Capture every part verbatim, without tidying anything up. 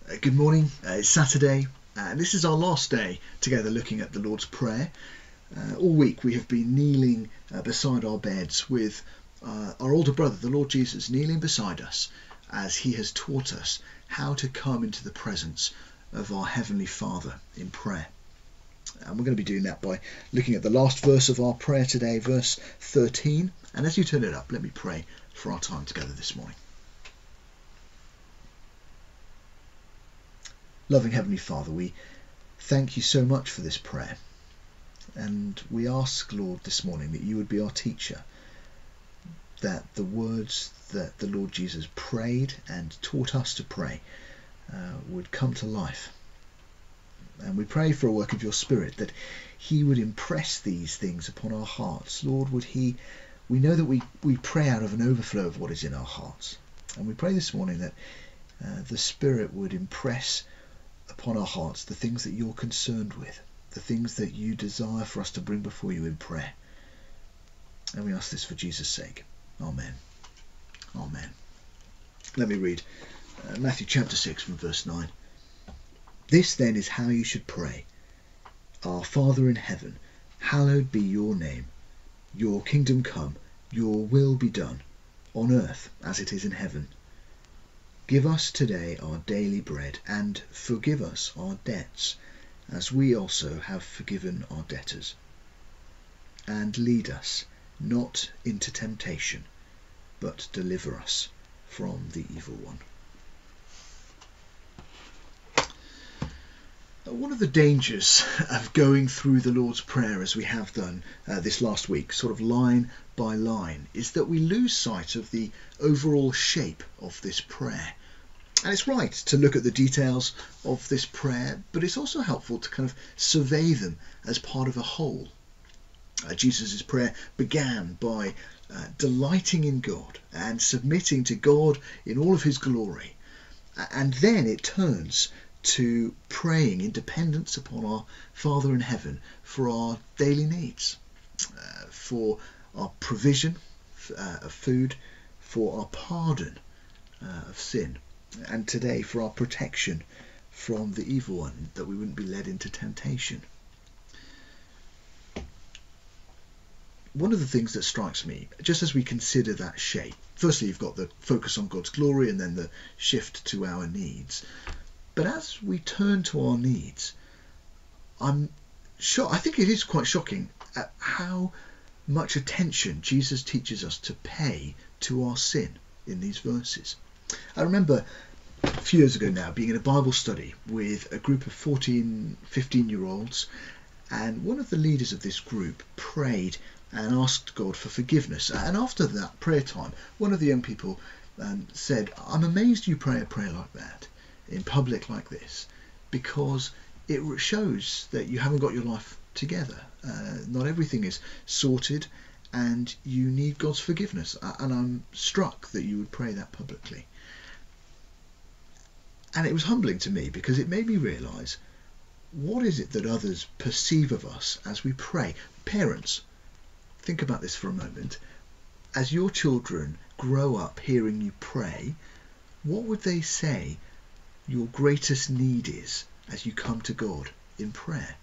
Uh, good morning, uh, it's Saturday, uh, and this is our last day together looking at the Lord's Prayer. Uh, all week we have been kneeling uh, beside our beds with uh, our older brother, the Lord Jesus, kneeling beside us as he has taught us how to come into the presence of our Heavenly Father in prayer. And we're going to be doing that by looking at the last verse of our prayer today, verse thirteen. And as you turn it up, let me pray for our time together this morning. Loving Heavenly Father, we thank you so much for this prayer, and we ask, Lord, this morning that you would be our teacher, that the words that the Lord Jesus prayed and taught us to pray uh, would come to life. And we pray for a work of your Spirit, that he would impress these things upon our hearts. Lord, would he, we know that we, we pray out of an overflow of what is in our hearts, and we pray this morning that uh, the Spirit would impress upon our hearts the things that you're concerned with, the things that you desire for us to bring before you in prayer. And we ask this for Jesus' sake. Amen. Amen. Let me read uh, Matthew chapter six from verse nine. This then is how you should pray. Our Father in heaven, hallowed be your name. Your kingdom come, your will be done, on earth as it is in heaven. Give us today our daily bread, and forgive us our debts, as we also have forgiven our debtors. And lead us not into temptation, but deliver us from the evil one. One of the dangers of going through the Lord's Prayer as we have done uh, this last week, sort of line by line, is that we lose sight of the overall shape of this prayer. And it's right to look at the details of this prayer, but it's also helpful to kind of survey them as part of a whole. Uh, Jesus' prayer began by uh, delighting in God and submitting to God in all of his glory. And then it turns to praying in dependence upon our Father in heaven for our daily needs, uh, for our provision uh, of food, for our pardon uh, of sin, and today for our protection from the evil one, that we wouldn't be led into temptation. One of the things that strikes me, just as we consider that shape, firstly you've got the focus on God's glory and then the shift to our needs. But as we turn to our needs, I'm sure, I think it is quite shocking at how much attention Jesus teaches us to pay to our sin in these verses. I remember a few years ago now being in a Bible study with a group of fourteen, fifteen year olds, and one of the leaders of this group prayed and asked God for forgiveness. And after that prayer time, one of the young people um, said, I'm amazed you pray a prayer like that in public like this, because it shows that you haven't got your life together. Uh, not everything is sorted, and you need God's forgiveness. And I'm struck that you would pray that publicly. And it was humbling to me, because it made me realise, what is it that others perceive of us as we pray? Parents, think about this for a moment. As your children grow up hearing you pray, what would they say your greatest need is as you come to God in prayer?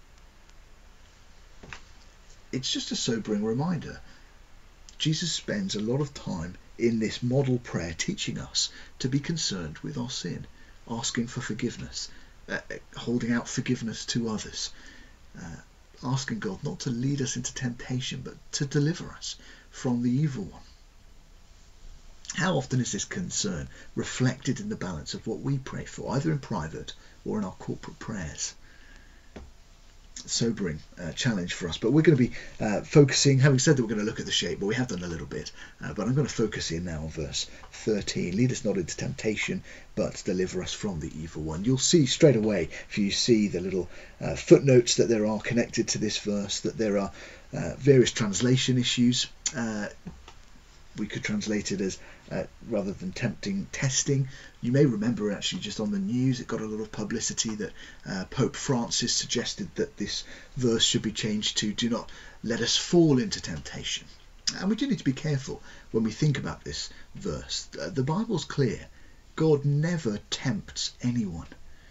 It's just a sobering reminder. Jesus spends a lot of time in this model prayer teaching us to be concerned with our sin, asking for forgiveness, uh, holding out forgiveness to others, uh, asking God not to lead us into temptation, but to deliver us from the evil one. How often is this concern reflected in the balance of what we pray for, either in private or in our corporate prayers? Sobering uh, challenge for us, but we're going to be uh, focusing, having said that we're going to look at the shape, but we have done a little bit, uh, but I'm going to focus in now on verse thirteen. Lead us not into temptation, but deliver us from the evil one. You'll see straight away, if you see the little uh, footnotes that there are connected to this verse, that there are uh, various translation issues. Uh, we could translate it as uh, rather than tempting, testing. You may remember actually just on the news it got a lot of publicity that uh, Pope Francis suggested that this verse should be changed to do not let us fall into temptation. And we do need to be careful when we think about this verse. Uh, the Bible's clear. God never tempts anyone.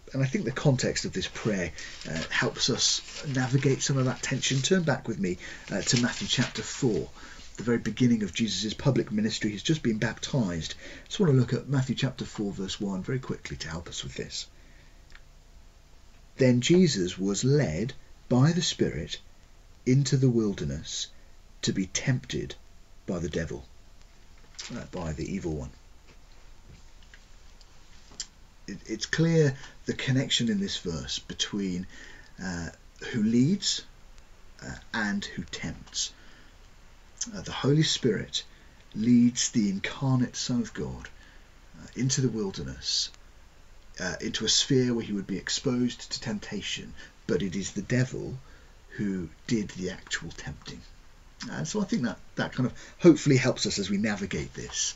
And I think the context of this prayer uh, helps us navigate some of that tension. Turn back with me uh, to Matthew chapter four, the very beginning of Jesus' public ministry. He's just been baptised. I just want to look at Matthew chapter four, verse one, very quickly to help us with this. Then Jesus was led by the Spirit into the wilderness to be tempted by the devil, uh, by the evil one. It, it's clear the connection in this verse between uh, who leads uh, and who tempts. Uh, the Holy Spirit leads the incarnate Son of God uh, into the wilderness, uh, into a sphere where he would be exposed to temptation, but it is the devil who did the actual tempting. And so I think that, that kind of hopefully helps us as we navigate this.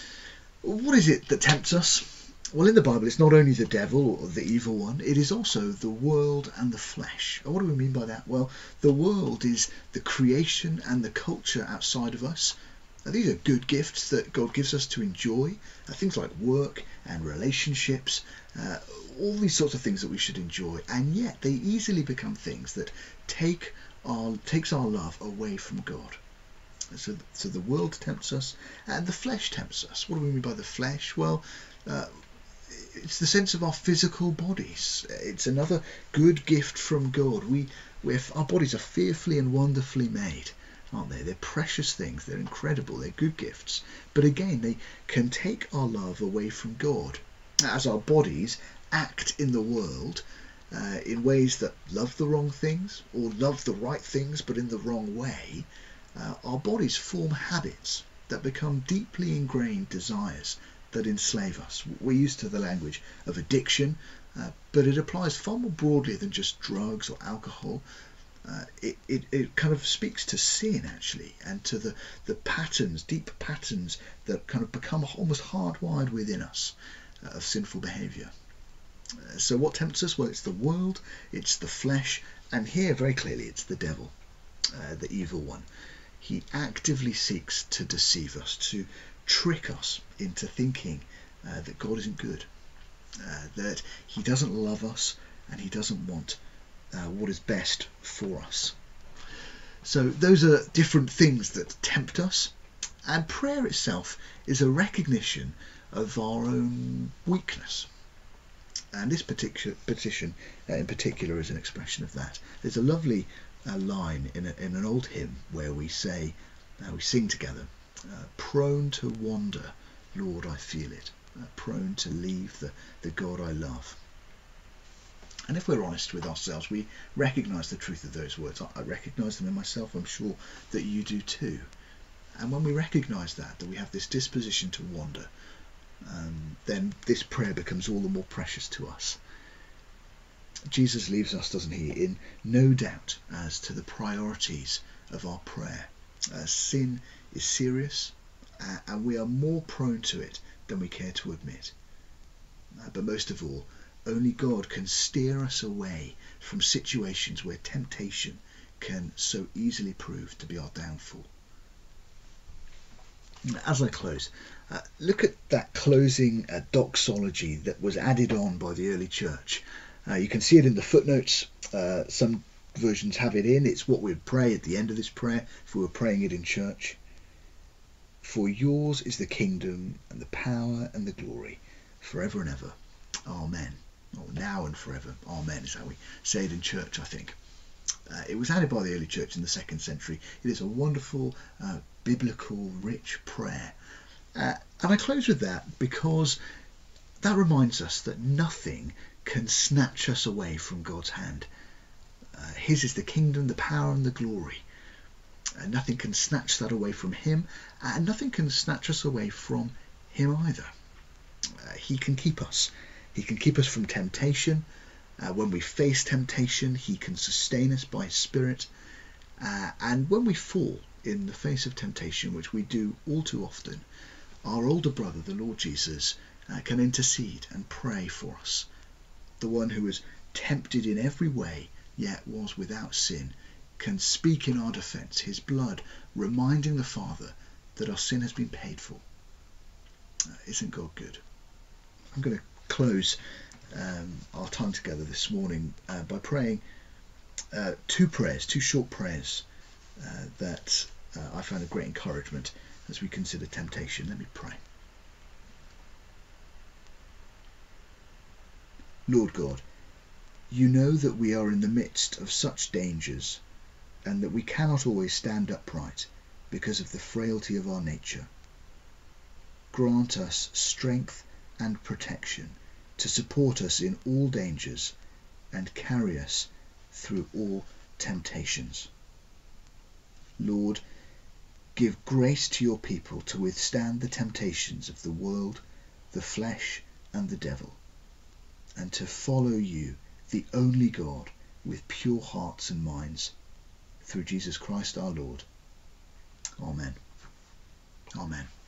What is it that tempts us? Well, in the Bible, it's not only the devil or the evil one, it is also the world and the flesh. And what do we mean by that? Well, the world is the creation and the culture outside of us. Now, these are good gifts that God gives us to enjoy. Uh, things like work and relationships, uh, all these sorts of things that we should enjoy. And yet they easily become things that take our, takes our love away from God. So, so the world tempts us and the flesh tempts us. What do we mean by the flesh? Well, uh, it's the sense of our physical bodies. It's another good gift from God. We, we have, our bodies are fearfully and wonderfully made, aren't they? They're precious things. They're incredible. They're good gifts. But again, they can take our love away from God. As our bodies act in the world uh, in ways that love the wrong things or love the right things but in the wrong way, uh, our bodies form habits that become deeply ingrained desires that enslave us. We're used to the language of addiction, uh, but it applies far more broadly than just drugs or alcohol. Uh, it, it, it kind of speaks to sin, actually, and to the, the patterns, deep patterns that kind of become almost hardwired within us uh, of sinful behaviour. Uh, so what tempts us? Well, it's the world, it's the flesh, and here, very clearly, it's the devil, uh, the evil one. He actively seeks to deceive us, to trick us into thinking uh, that God isn't good, uh, that he doesn't love us and he doesn't want uh, what is best for us. So those are different things that tempt us, and prayer itself is a recognition of our own weakness. And this particular petition uh, in particular is an expression of that. There's a lovely uh, line in, a, in an old hymn where we say, uh, we sing together, Uh, prone to wander, Lord, I feel it. Uh, prone to leave the, the God I love. And if we're honest with ourselves, we recognise the truth of those words. I, I recognise them in myself. I'm sure that you do too. And when we recognise that, that we have this disposition to wander, um, then this prayer becomes all the more precious to us. Jesus leaves us, doesn't he, in no doubt as to the priorities of our prayer. Uh, sin is serious, uh, and we are more prone to it than we care to admit. Uh, but most of all, only God can steer us away from situations where temptation can so easily prove to be our downfall. As I close, uh, look at that closing uh, doxology that was added on by the early church. Uh, you can see it in the footnotes. Uh, some versions have it in. It's what we'd pray at the end of this prayer if we were praying it in church. For yours is the kingdom and the power and the glory forever and ever. Amen. Or now and forever. Amen is how we say it in church, I think. Uh, it was added by the early church in the second century. It is a wonderful, uh, biblical, rich prayer. Uh, and I close with that because that reminds us that nothing can snatch us away from God's hand. Uh, his is the kingdom, the power and the glory. Uh, nothing can snatch that away from him, and nothing can snatch us away from him either. Uh, he can keep us. He can keep us from temptation. Uh, when we face temptation, he can sustain us by his Spirit. Uh, and when we fall in the face of temptation, which we do all too often, our older brother, the Lord Jesus, uh, can intercede and pray for us. The one who was tempted in every way, yet was without sin, can speak in our defence, his blood reminding the Father that our sin has been paid for. Uh, isn't God good? I'm going to close um, our time together this morning uh, by praying uh, two prayers, two short prayers uh, that uh, I found a great encouragement as we consider temptation. Let me pray. Lord God, you know that we are in the midst of such dangers and that we cannot always stand upright because of the frailty of our nature. Grant us strength and protection to support us in all dangers and carry us through all temptations. Lord, give grace to your people to withstand the temptations of the world, the flesh, and the devil, and to follow you, the only God, with pure hearts and minds, through Jesus Christ our Lord. Amen. Amen.